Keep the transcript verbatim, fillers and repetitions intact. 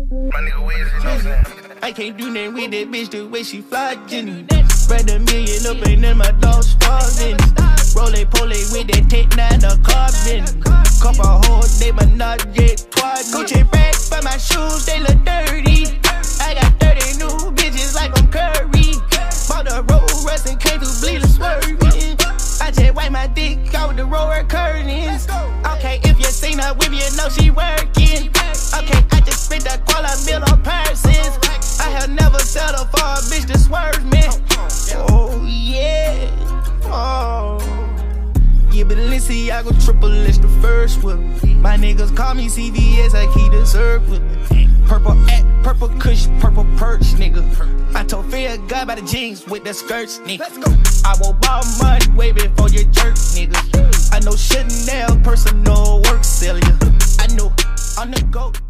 My nigga Wiz, you know what I'm saying? I can't do nothing with that bitch the way she fly, Jenny. Spread a million up and then my dog starving. Roll pole with that tech nine, the carbon. Couple hoes, they but not yet twice. Gucci bag, but my shoes, they look dirty. I got thirty new bitches like I'm Curry. Bought the road rust and came through bleeding swerving. I just wipe my dick out the roller curtains. Okay, if you seen her with me, you know she working. Okay, I just spent a quarter mil on purses. I have never settled for a bitch to swerve me. Oh yeah, oh yeah, but Balenciaga triple X the first with me. My niggas call me C V S, I keep the serve with me. Purple at, purple kush, purple perch, nigga. I told fear God by the jeans with the skirts, nigga. I will borrow money way before you jerk, nigga. I know Chanel personal work, sell ya. I know on the go.